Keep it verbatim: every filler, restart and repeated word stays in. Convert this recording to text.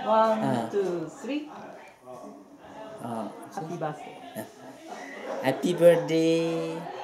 One, Ah. two, three. Uh, Happy birthday. Happy birthday